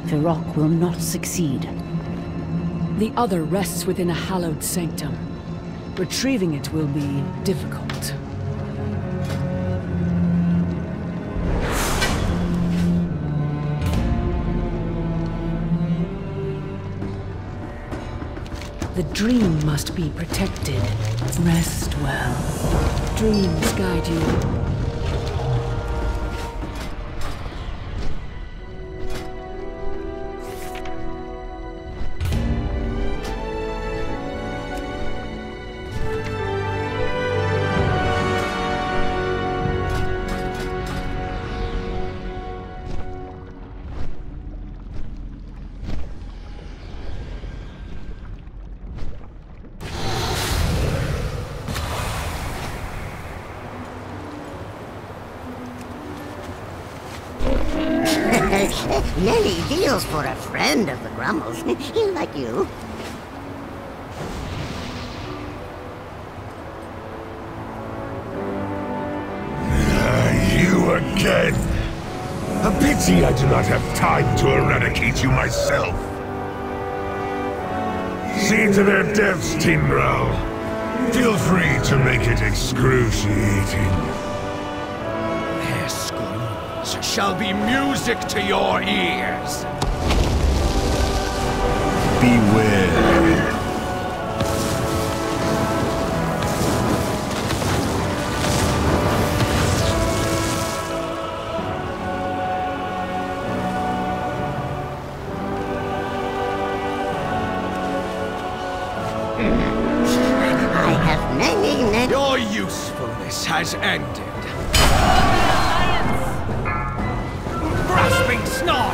Feroc will not succeed. The other rests within a hallowed sanctum. Retrieving it will be difficult. The dream must be protected. Rest well. Dreams guide you. Nelly deals for a friend of the Grumbles, like you. You again! A pity I do not have time to eradicate you myself. See to their deaths, Timbrel. Feel free to make it excruciating. Their screams shall be music to your ears. Beware. Your usefulness has ended. Grasping snarl!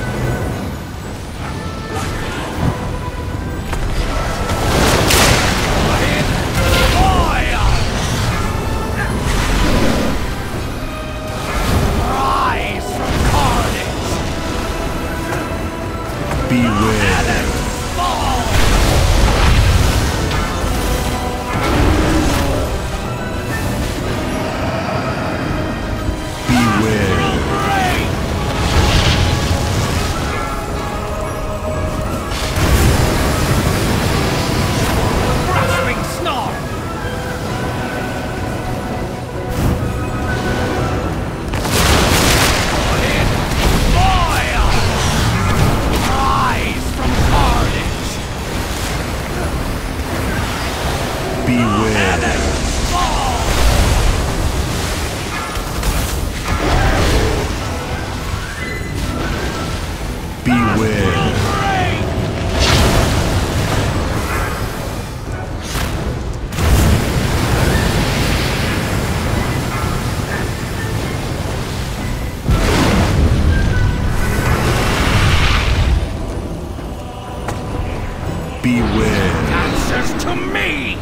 Rise from carnage! Beware. Answers to me!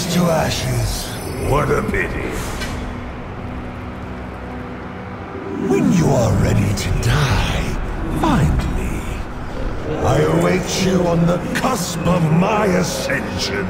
Ashes to ashes. What a pity. When you are ready to die, find me. I await you on the cusp of my ascension.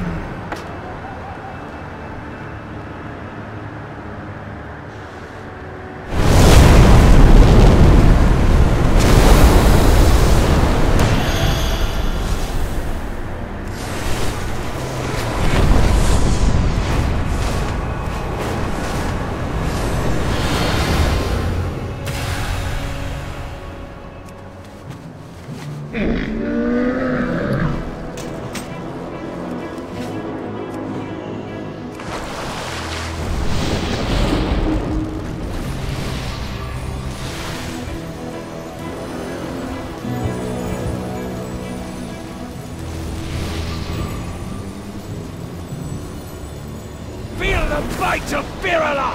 Feel the bite of Biraloth!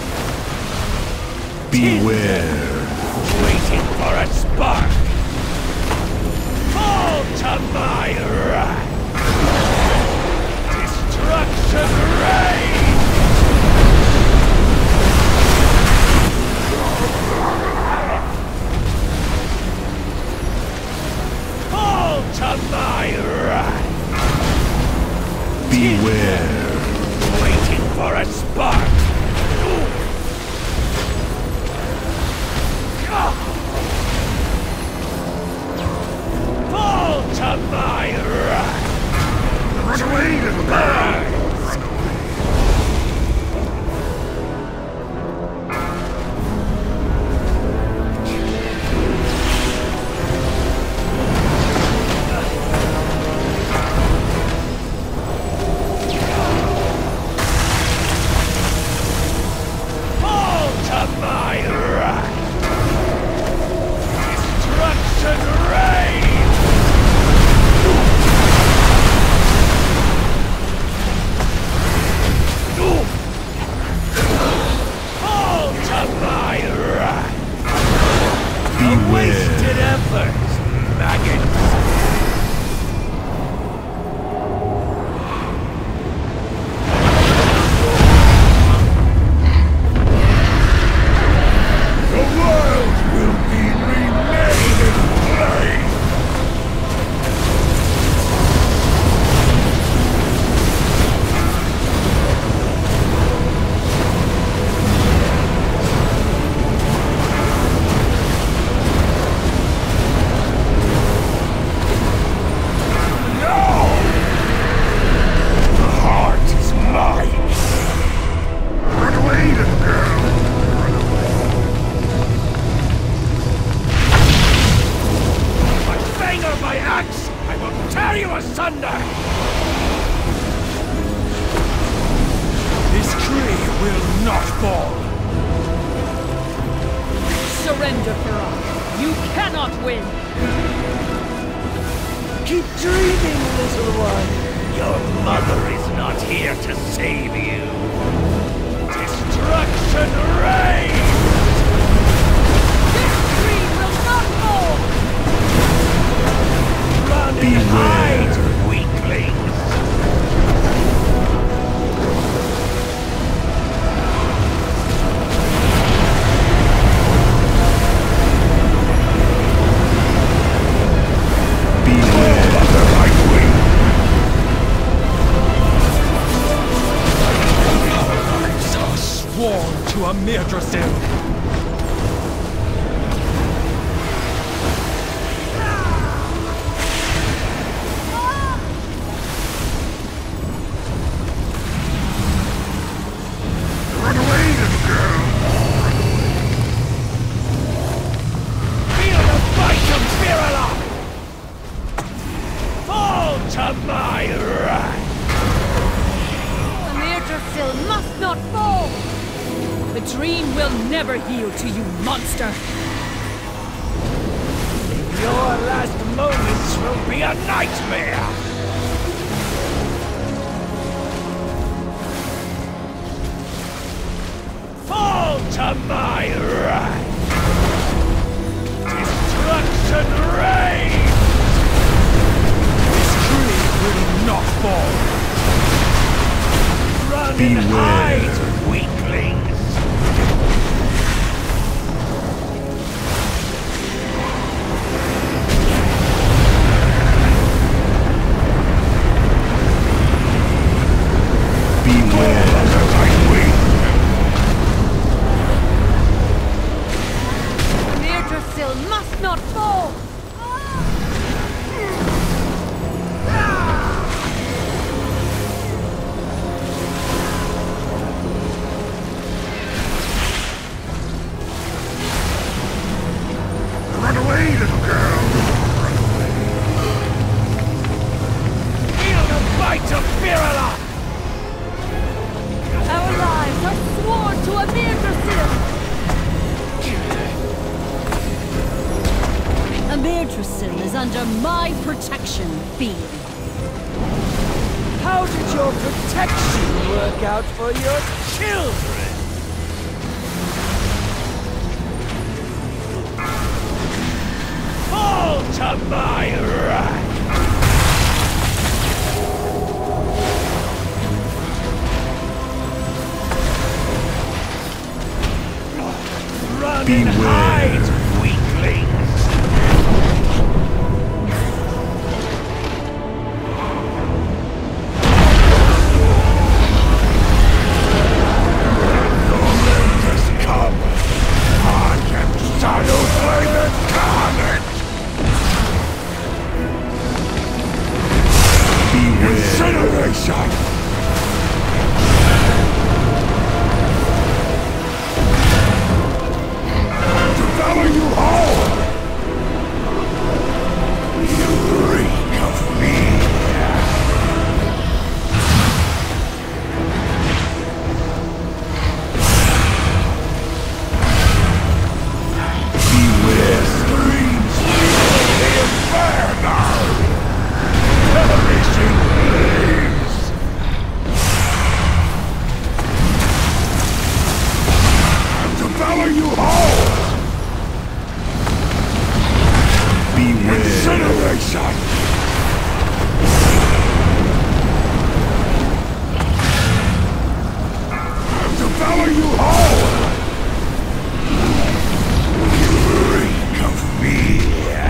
Beware. Waiting for a spark! Fall to my wrath! Destruction reigns! Fall to my wrath! Beware. Waiting for a spark! Fall to my wrath! Run away, little girl! Fall to my wrath! Destruction reigns! Fall to my wrath! A wasted effort, maggots! The world will be remade in flame! No! The heart is mine! Run away, little girl! Run away. My fang or my axe, I will tear you asunder! This tree will not fall! Surrender, Farah. You cannot win. Keep dreaming, little one! Your mother is not here to save you! Destruction reigns! This tree will not fall. Run and hide, weaklings! Beware. Mother, I win. Our lives are sworn to a Mirdrasil! Run away, little girl. Feel the bite of Biraloth! Fall to my wrath! Yggdrasil must not fall. The dream will never yield to you, monster. Your last moments will be a nightmare! Fall to my wrath! Destruction reigns! This tree will not fall! and hide, weaklings! Yggdrasil must not fall! Run away, little girl! Run away. Feel the bite of Birala! Our lives are sworn to a Yggdrasil! Yggdrasil is under my protection, Fiend. How did your protection work out for your children? Fall to my wrath! Run and hide, weaklings! Incineration! Devour you whole! You reek of me! Beware screams! The inferno! Perishing flames! Devour you whole! Beware! Incineration! Devour you whole! You reek of me!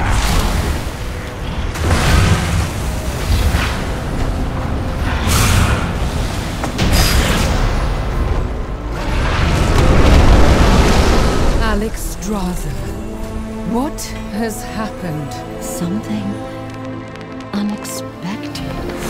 Alexstrasza, what has happened? Something unexpected.